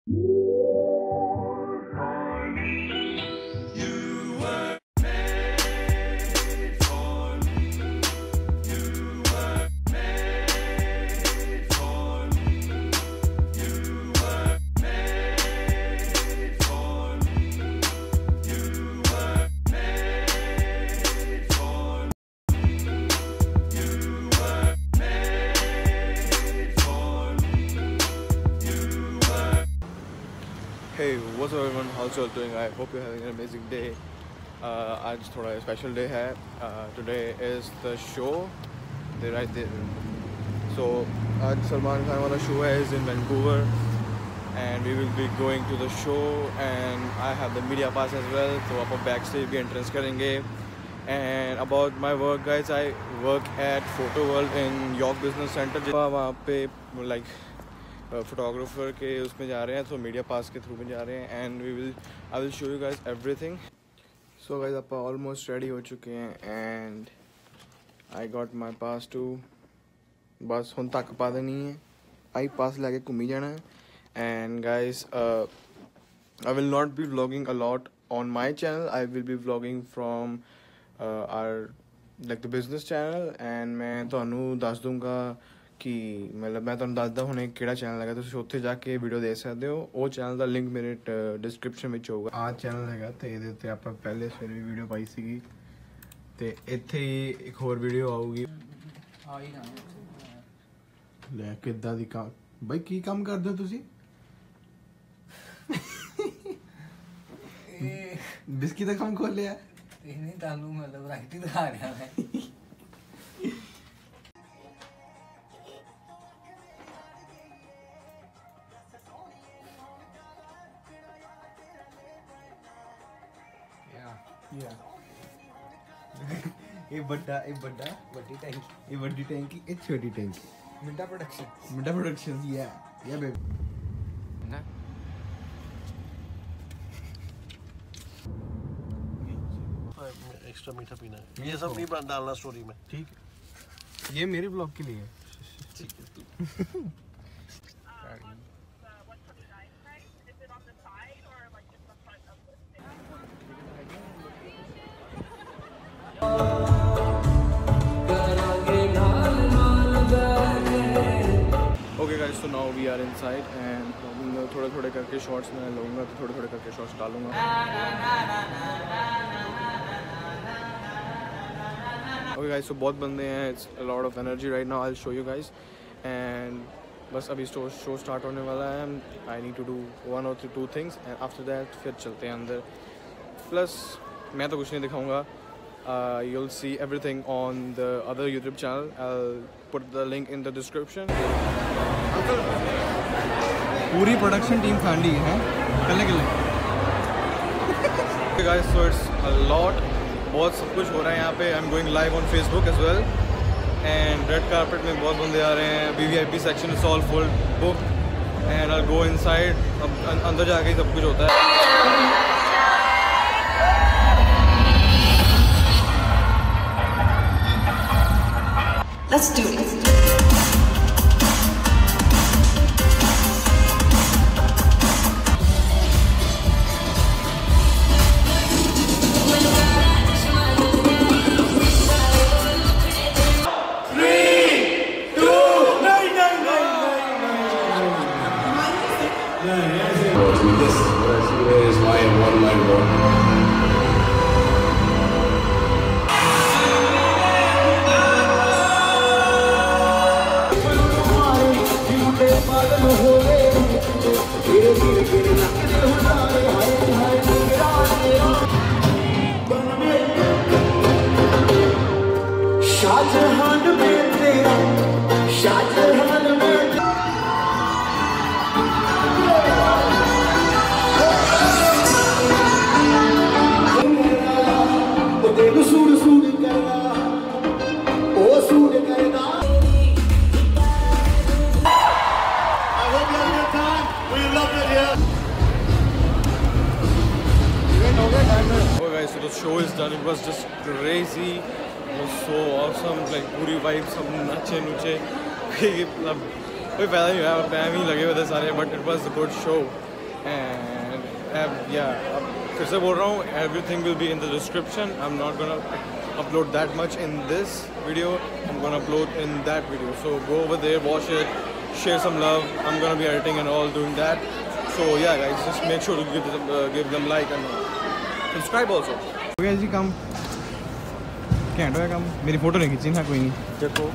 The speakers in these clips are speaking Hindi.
Hey, what's up everyone? How's you all doing? I hope you're having an amazing day. आज थोड़ा special day है. Today is the show. They're right there. So आज सलमान खान वाला show is in Vancouver, and we will be going to the show. And I have the media pass as well. तो आप backstage भी entrance करेंगे. And about my work, guys, I work at Photo World in York Business Center. वहाँ पे like फोटोग्राफर के उसमें जा रहे हैं, तो मीडिया पास के थ्रू में जा रहे हैं. And I will show you guys everything. So guys आप ऑलमोस्ट रेडी हो चुके हैं and I got my pass too. बस हुण तक पा देनी है, आई पास लैके घूमी जाना है. And guys I will not be vlogging a lot on my channel. I will be vlogging from our like the business channel. And मैं तुहानू दस दूंगा कि मतलब मैं तुहानू दसदा हुणे किहड़ा चैनल हैगा, तुसीं उत्थे जाके वीडियो देख सकदे हो. वो चैनल दा लिंक मेरे डिस्क्रिप्शन विच होगा. आ चैनल हैगा ते इहदे उत्ते आपां पहले सवेरे भी वीडियो पाई सीगी, ते इत्थे ही एक होर वीडियो आऊगी. ले किद्दां दी काम बई की काम करदे हो तुसीं? बिस्की दा काम खोलिया नहीं तालू मतलब वैरायटी दिखा रहा है. ये बड़ी टैंकी, ये छोटी टैंकी. मिंटा प्रोडक्शन या बेबी ना. एक्स्ट्रा मीठा पीना है, ये सब नहीं डालना स्टोरी में. ठीक है, ये मेरे ब्लॉग के लिए है. ठीक है. Okay guys, so now we are inside and थोड़े थोड़े करके शॉट्स मैं लूँगा, तो थोड़े थोड़े करके शॉट्स डालूँगा. Okay guys, so बहुत बंदे हैं. It's a lot of energy right now. I'll show you guys. And बस अभी शो स्टार्ट होने वाला है. I need to do 1 or 2 things and after that फिर चलते हैं अंदर. प्लस मैं तो कुछ नहीं दिखाऊँगा. You'll see everything on the other YouTube channel. I'll put the link in the description. पूरी प्रोडक्शन टीम खांडी है कल्ले. Okay guys, so it's a lot. बहुत सब कुछ हो रहा है यहाँ पे. I'm going live on Facebook as well. And red carpet में बहुत बंदे आ रहे हैं. VVIP section is all full booked. And I'll go inside. अब अंदर जाके सब कुछ होता है. Let's do it. This is why I won my war. So the show is done. It was just crazy. It was so awesome. Like पूरी vibe सब नचे नुचे. कोई फायदा नहीं हुआ. पैम ही लगे हुए थे सारे. But it was a good show. and yeah, फिर से बोल रहा हूँ, everything will be in the description. I'm not gonna upload that much in this video. I'm gonna upload in that video. So go over there, watch it, share some love. I'm gonna be editing and all doing that. So yeah, guys, just make sure to give them like and subscribe also. हो गया जी काम, क्या है काम? मेरी फोटो नहीं खींची ना कोई नहीं। देखो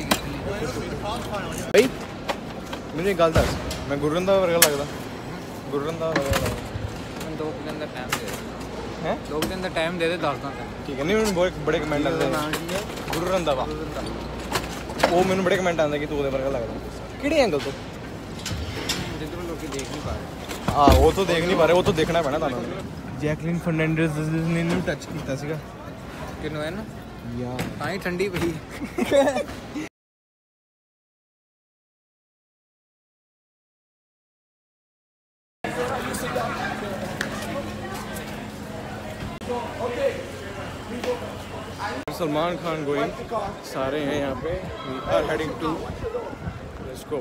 भाई, मैंने एक गल दस, मैं गुररंदा वर्गा लगदा, गुररंदा वर्गा। 2 दिन का टाइम दे हैं? 2 दिन का टाइम दे दे, 10 दिन का। ठीक है, नहीं मैंने बहुत बड़े कमेंट आते हैं गुररंदा वा, वो मैंने बड़े कमेंट आते कि तू ਉਹਦੇ ਵਰਗਾ लगदा। ਕਿਹੜੇ ਐਂਗਲ ਤੋਂ? जिधर लोग देख नहीं पा रहे। हाँ, वो तो देख नहीं पा रहे, वो तो देखना पैना ਤੁਹਾਨੂੰ। ਜੈਕਲਿਨ ਫਰਨੈਂਡੇਜ਼ ਨੇ ਇਹਨੂੰ ਟੱਚ ਕੀਤਾ ਸੀਗਾ। ਕਿਨੂੰ ਹੈ ਨਾ? ਯਾਰ ਤਾਂ ਹੀ ਠੰਡੀ ਪਈ। सलमान खान गोइंग, सारे हैं यहाँ पे। We are heading to, let's go.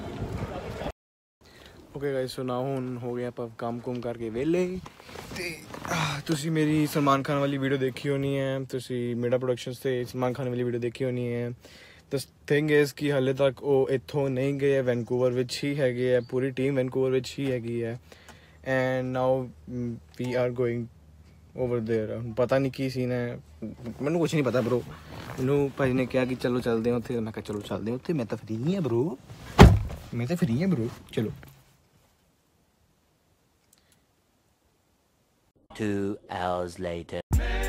Okay guys, so now ਹੁਣ ਹੋ ਗਏ ਆਪਾਂ ਕੰਮ ਕੁਮ ਕਰਕੇ ਵਿਹਲੇ ਤੇ ਤੁਸੀਂ ਮੇਰੀ ਸਲਮਾਨ ਖਾਨ ਵਾਲੀ ਵੀਡੀਓ ਦੇਖੀ ਹੋਣੀ ਹੈ, ਤੁਸੀਂ ਮੇਡਾ ਪ੍ਰੋਡਕਸ਼ਨਸ ਤੇ ਸਲਮਾਨ ਖਾਨ ਵਾਲੀ ਵੀਡੀਓ ਦੇਖੀ ਹੋਣੀ ਹੈ। The thing is ਕਿ ਹਾਲੇ ਤੱਕ ਉਹ ਇੱਥੋਂ ਨਹੀਂ ਗਏ, ਵੈਨਕੂਵਰ ਵਿੱਚ ਹੀ ਹੈਗੇ ਹੈ, ਪੂਰੀ ਟੀਮ ਵੈਨਕੂਵਰ ਵਿੱਚ ਹੀ ਹੈਗੀ ਹੈ। and now we are going over there। ਪਤਾ ਨਹੀਂ ਕੀ ਸੀਨ ਹੈ, ਮੈਨੂੰ ਕੁਝ ਨਹੀਂ ਪਤਾ ਬ్రో। ਮੈਨੂੰ ਭਾਜੀ ਨੇ ਕਿਹਾ ਕਿ ਚਲੋ ਚੱਲਦੇ ਹਾਂ ਉੱਥੇ, ਮੈਂ ਕਿਹਾ ਚਲੋ ਚੱਲਦੇ ਹਾਂ ਉੱਥੇ, ਮੈਂ ਤਾਂ ਫਰੀ ਹਾਂ ਬ్రో, ਮੈਂ ਤਾਂ ਫਰੀ ਹਾਂ ਬ్రో, ਚਲੋ। 2 hours later.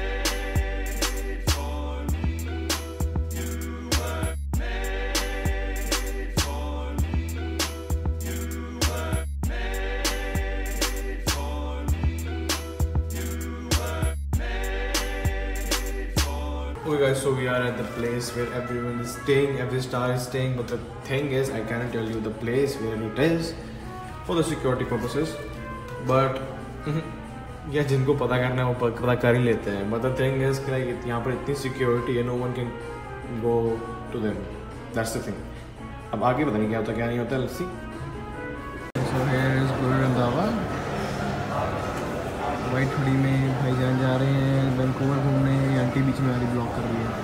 Okay guys, so we are at the place where everyone is staying, every star is staying, but the thing is I cannot tell you the place where it is for the security purposes, but yeah, जिनको पता करना है वो पता कर ही लेते हैं, but the thing is कि यहाँ पर इतनी security है, no one can go to them, that's the thing। अब आगे पता नहीं क्या होता क्या नहीं होता, let's see। So here is Guru Randhawa, white hoodie में भाईजान जा रहे हैं वैंकूवर घूमने, आंटी बीच में आगे ब्लॉक कर रही है।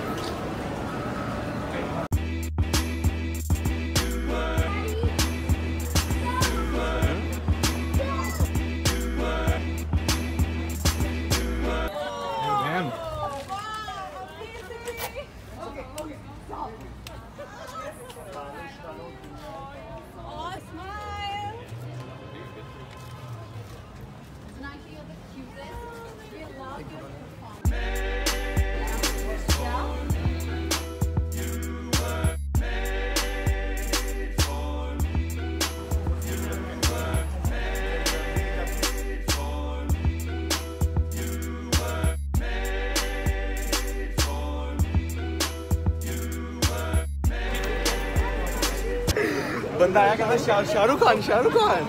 बंदा आया कहता Shahrukh Khan.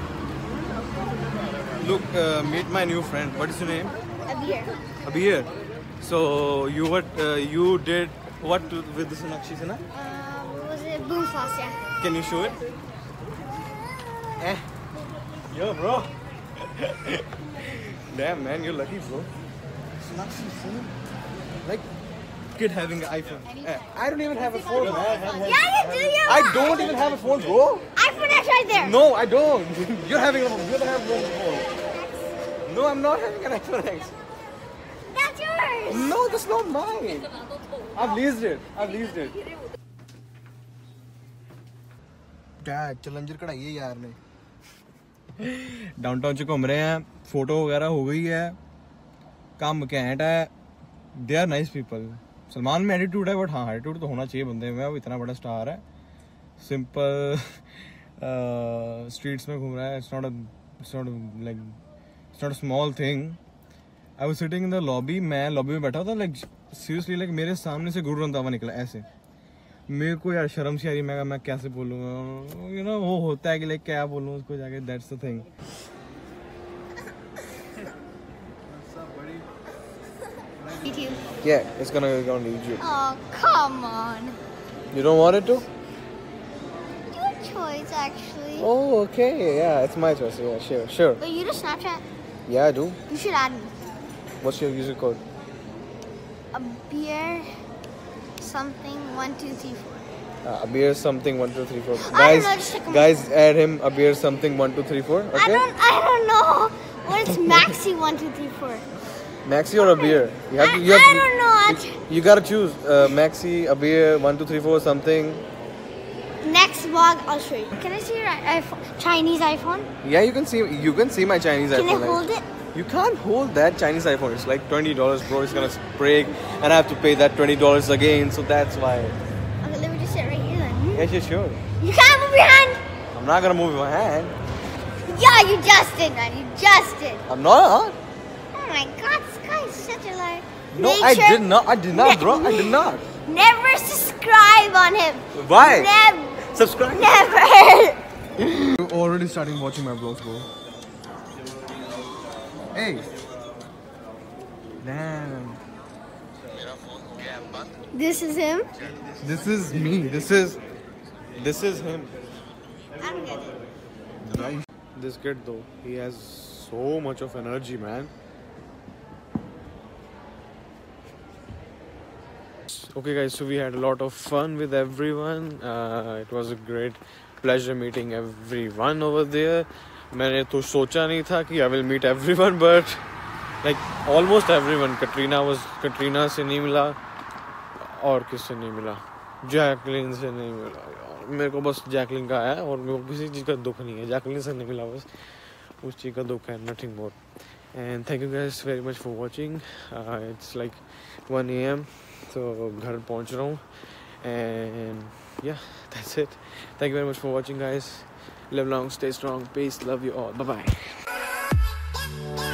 Look, meet my new friend. What is your name? Abir. So you did what with the Sonakshi Sinha? Was it Boom Fast? Yeah. Can you show it? Yo, bro. Damn, man, you're lucky, bro. Sonakshi Sinha, like kid having an iPhone. I don't even have a phone, man. Yeah, you do. You I don't even have a phone, bro. iPhone X right there. No, I don't. You're having a phone. You don't have a phone. No, I'm not having an iPhone X. That's yours. No, that's not mine. I've leased it. Dad, challenger कढ़ाई है यार ने। डाउनटाउन च घूम रहे हैं, फोटो वगैरह हो गई है, काम घैंट है, they are nice people. Salman में एटीट्यूड है, बट हाँ एटीट्यूड तो होना चाहिए बंदे में, वो इतना बड़ा स्टार है। सिंपल स्ट्रीट्स में घूम रहा है, it's not a small thing. I was sitting in the lobby, मैं लॉबी में बैठा था, लाइक सीरियसली, लाइक मेरे सामने से गुरु रंधावा निकला ऐसे। मेरे को यार शर्म सी आ रही, मैं कैसे बोलूँगा, यू नो वो होता है कि लाइक क्या बोलूँ उसको जाके, that's the thing. YouTube. Yeah, it's gonna go on YouTube. Oh, come on. You don't want it to? You're choice, actually. Oh, okay. Yeah, it's my choice. Yeah, sure. But you do Snapchat? Yeah, I do. You should add me. What's your user code? A beer something 1 2 3 4. A beer something 1 2 3 4. I don't Guys, know, just take a guys, add him a beer something 1 2 3 4. Okay. I don't know. What is Maxi 1 2 3 4? Maxi or a beer? You have to. You I have don't know. You gotta choose. Maxi, a beer, 1 2 3 4 something. Next vlog, I'll show you. Can I see your iPhone, Chinese iPhone? Yeah, you can see. You can see my Chinese Can iPhone. I hold it? You can't hold that Chinese iPhone. It's like $20, bro. It's gonna break, and I have to pay that $20 again. So that's why. Okay, let me just sit right here then. Yes, yeah, sure. You can't move your hand. I'm not gonna move my hand. Yeah, you just did, man. You just did. I'm not. Oh my God, this guy is such a liar. No, Make I sure- did not. I did not, bro. I did not. Never subscribe on him. Why? Never. Subscribe. Never. You're already starting watching my vlogs, bro. Hey. Damn. This is him. This is me. This is him. I don't get it. This kid though, he has so much of energy, man. Okay guys, so we had a lot of fun with everyone. It was a great pleasure meeting everyone over there. मैंने तो सोचा नहीं था कि I will meet everyone, but like almost everyone. Katrina से नहीं मिला और किससे नहीं मिला, जैकलिन से नहीं मिला यार. मेरे को बस जैकलिन का आया और मेरे को किसी चीज़ का दुख नहीं है. जैकलिन से नहीं मिला, बस उस चीज़ का दुख है, nothing more. And thank you guys very much for watching. It's like 1 AM, so घर पहुँच रहा हूँ. And yeah, that's it. Thank you very much for watching, guys. Live long, stay strong, peace, love you all. Bye bye.